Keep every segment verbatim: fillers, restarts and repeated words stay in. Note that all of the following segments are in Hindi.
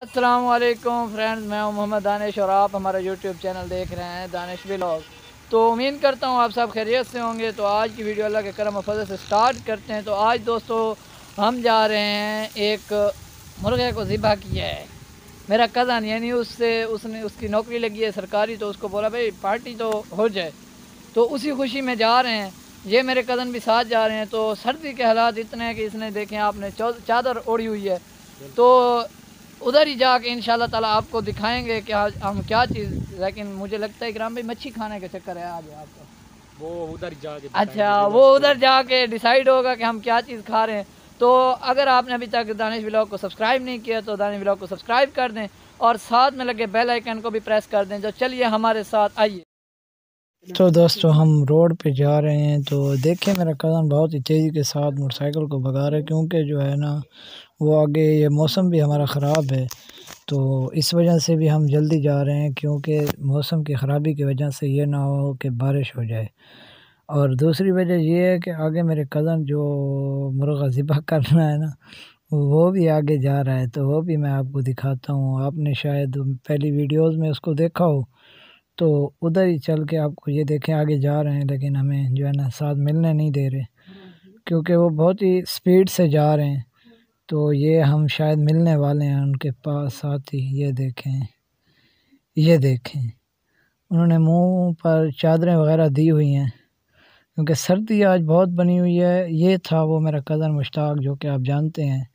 अस्सलाम वालेकुम फ्रेंड्स, मैं हूं मोहम्मद दानिश और आप हमारा यूट्यूब चैनल देख रहे हैं दानिश व्लॉग। तो उम्मीद करता हूं आप सब खैरियत से होंगे। तो आज की वीडियो अल्लाह के करम और फजल से स्टार्ट करते हैं। तो आज दोस्तों हम जा रहे हैं, एक मुर्गे को ज़िबा किया है मेरा कज़न, यानी उससे उसने उसकी नौकरी लगी है सरकारी, तो उसको बोला भाई पार्टी तो हो जाए, तो उसी खुशी में जा रहे हैं। ये मेरे कज़न भी साथ जा रहे हैं। तो सर्दी के हालात इतने हैं कि इसने देखें आपने चादर ओढ़ी हुई है, तो उधर ही जाके इंशाल्लाह ताला आपको दिखाएंगे कि हम क्या चीज़। लेकिन मुझे लगता है कि राम भाई मच्छी खाने का चक्कर है आज आपका, वो उधर जाके अच्छा वो उधर जाके डिसाइड होगा कि हम क्या चीज़ खा रहे हैं। तो अगर आपने अभी तक दानिश व्लॉग को सब्सक्राइब नहीं किया तो दानिश व्लॉग को सब्सक्राइब कर दें और साथ में लगे बेल आइकन को भी प्रेस कर दें। तो चलिए हमारे साथ आइए। तो दोस्तों हम रोड पे जा रहे हैं, तो देखें मेरा कज़न बहुत ही तेज़ी के साथ मोटरसाइकिल को भगा रहा है, क्योंकि जो है ना वो आगे ये मौसम भी हमारा ख़राब है, तो इस वजह से भी हम जल्दी जा रहे हैं, क्योंकि मौसम की ख़राबी की वजह से ये ना हो कि बारिश हो जाए। और दूसरी वजह ये है कि आगे मेरे कज़न जो मुर्गा ज़िबा करना है ना, वो भी आगे जा रहा है, तो वो भी मैं आपको दिखाता हूँ। आपने शायद पहली वीडियोज़ में उसको देखा हो, तो उधर ही चल के आपको ये देखें आगे जा रहे हैं, लेकिन हमें जो है ना साथ मिलने नहीं दे रहे, क्योंकि वो बहुत ही स्पीड से जा रहे हैं। तो ये हम शायद मिलने वाले हैं उनके पास साथ ही। ये देखें ये देखें उन्होंने मुंह पर चादरें वगैरह दी हुई हैं, क्योंकि सर्दी आज बहुत बनी हुई है। ये था वो मेरा कज़न मुश्ताक, जो कि आप जानते हैं।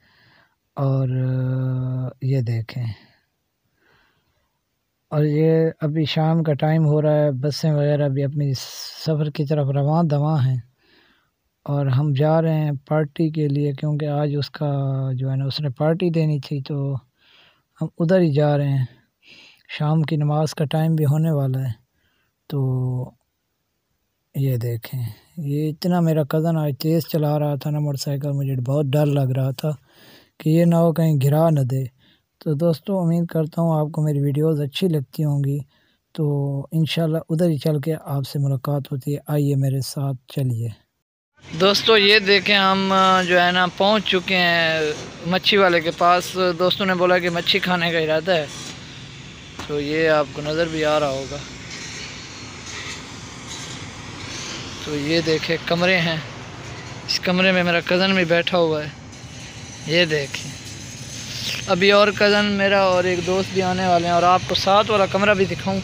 और ये देखें, और ये अभी शाम का टाइम हो रहा है, बसें वगैरह भी अपनी सफ़र की तरफ रवां दवां हैं, और हम जा रहे हैं पार्टी के लिए, क्योंकि आज उसका जो है ना उसने पार्टी देनी थी, तो हम उधर ही जा रहे हैं। शाम की नमाज़ का टाइम भी होने वाला है। तो ये देखें, ये इतना मेरा कज़न आज तेज़ चला रहा था ना मोटरसाइकिल, मुझे बहुत डर लग रहा था कि ये ना हो कहीं गिरा न दे। तो दोस्तों उम्मीद करता हूँ आपको मेरी वीडियोज़ अच्छी लगती होंगी, तो इंशाल्लाह उधर ही चल के आपसे मुलाकात होती है। आइए मेरे साथ चलिए। दोस्तों ये देखें, हम जो है ना पहुंच चुके हैं मच्छी वाले के पास। दोस्तों ने बोला कि मच्छी खाने का इरादा है, तो ये आपको नज़र भी आ रहा होगा। तो ये देखें कमरे हैं, इस कमरे में मेरा कज़न भी बैठा हुआ है। ये देखें, अभी और कज़न मेरा और एक दोस्त भी आने वाले हैं, और आपको साथ वाला कमरा भी दिखाऊं।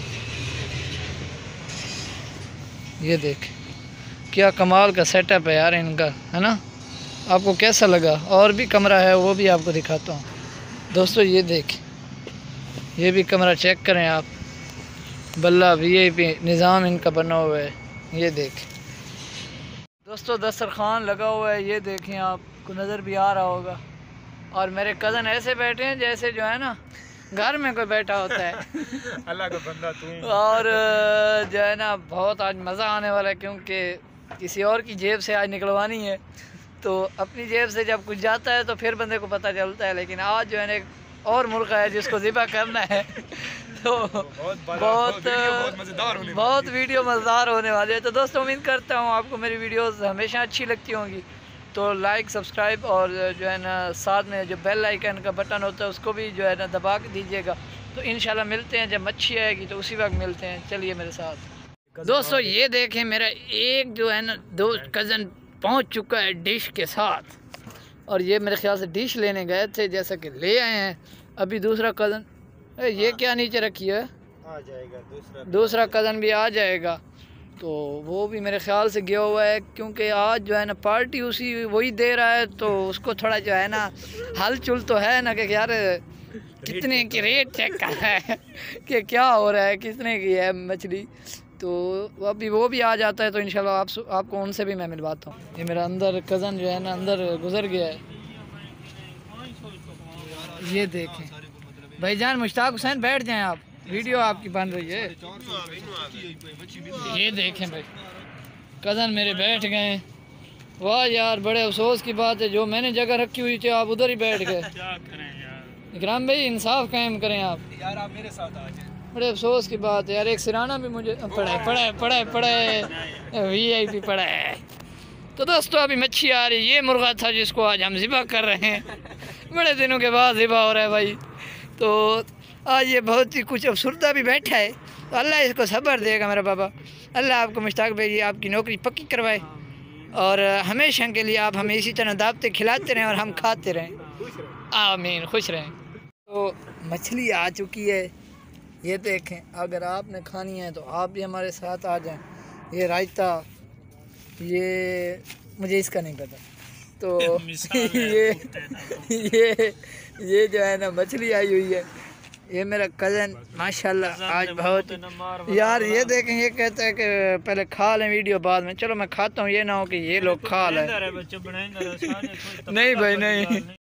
ये देखें क्या कमाल का सेटअप है यार इनका, है ना। आपको कैसा लगा? और भी कमरा है, वो भी आपको दिखाता हूँ। दोस्तों ये देखें, ये भी कमरा चेक करें आप, बल्ला वी आई पी निज़ाम इनका बना हुआ है। ये देखें दोस्तों दस्तरखान लगा हुआ है, ये देखें आपको नज़र भी आ रहा होगा। और मेरे कज़न ऐसे बैठे हैं जैसे जो है ना घर में कोई बैठा होता है। अल्लाह का बंदा तू। और जो है ना बहुत आज मज़ा आने वाला है, क्योंकि किसी और की जेब से आज निकलवानी है। तो अपनी जेब से जब कुछ जाता है तो फिर बंदे को पता चलता है, लेकिन आज जो है ना एक और मुर्गा है जिसको ज़िबा करना है। तो बहुत बहुत बहुत वीडियो मज़ेदार होने वाली है। तो दोस्तों उम्मीद करता हूँ आपको मेरी वीडियोस हमेशा अच्छी लगती होंगी, तो लाइक सब्सक्राइब और जो है ना साथ में जो बेल आइकन का बटन होता है उसको भी जो है ना दबा के दीजिएगा। तो इंशाल्लाह मिलते हैं, जब मच्छी आएगी तो उसी वक्त मिलते हैं। चलिए मेरे साथ। दोस्तों ये देखें, मेरा एक जो है ना दोस्त कज़न पहुंच चुका है डिश के साथ, और ये मेरे ख्याल से डिश लेने गए थे, जैसा कि ले आए हैं। अभी दूसरा कज़न, ये क्या नीचे रखी है, आ जाएगा दूसरा दूसरा कज़न भी आ जाएगा। तो वो भी मेरे ख्याल से गया हुआ है, क्योंकि आज जो है ना पार्टी उसी वही दे रहा है, तो उसको थोड़ा जो है ना हलचल तो है ना कि यार कितने की रेट चेक कर रहा है कि क्या हो रहा है, कितने की है मछली। तो अभी वो भी आ जाता है, तो इंशाल्लाह आप आपको उनसे भी मैं मिलवाता हूँ। ये मेरा अंदर कज़न जो है ना अंदर गुजर गया है। ये देखें भाईजान मुश्ताक हुसैन, बैठ जाएं आप, वीडियो आपकी बन रही है। ये देखें भाई कज़न मेरे बैठ गए। वाह यार, बड़े अफसोस की बात है, जो मैंने जगह रखी हुई थी आप उधर ही बैठ गए। इकराम भाई इंसाफ कायम करें आप यार, आप मेरे साथ आ जाए। बड़े अफसोस की बात है यार, एक सिराना भी मुझे पड़ा है पड़ा है पड़ा है पड़ा है वी आई पी पड़ा है। तो दोस्तों अभी मच्छी आ रही है, ये मुर्गा था जिसको आज हम ज़िबा कर रहे हैं। बड़े दिनों के बाद ज़िबा हो रहा है भाई। तो आज ये बहुत ही कुछ अफसरदा भी बैठा है, तो अल्लाह इसको सब्र देगा मेरा बाबा। अल्लाह आपको मुश्ताक भाई आपकी नौकरी पक्की करवाए और हमेशा के लिए आप हमें इसी तरह दावते खिलाते रहें और हम खाते रहें। आमीन, खुश रहें। तो मछली आ चुकी है, ये देखें। अगर आपने खानी है तो आप भी हमारे साथ आ जाएं। ये रायता, ये मुझे इसका नहीं पता, तो ये ये ये जो है ना मछली आई हुई है। ये मेरा कज़न माशाल्लाह आज बहुत यार, ये देखें, ये कहता है कि पहले खा लें वीडियो बाद में। चलो मैं खाता हूँ, ये ना हो कि ये लोग खा लें। नहीं भाई नहीं।